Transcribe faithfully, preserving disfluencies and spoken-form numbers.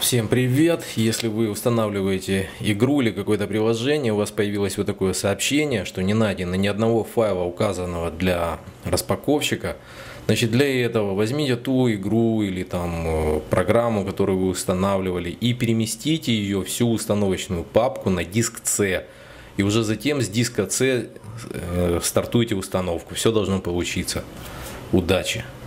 Всем привет! Если вы устанавливаете игру или какое-то приложение, у вас появилось вот такое сообщение, что не найдено ни одного файла, указанного для распаковщика, значит, для этого возьмите ту игру или там программу, которую вы устанавливали, и переместите ее всю установочную папку на диск C. И уже затем с диска C стартуйте установку. Все должно получиться. Удачи!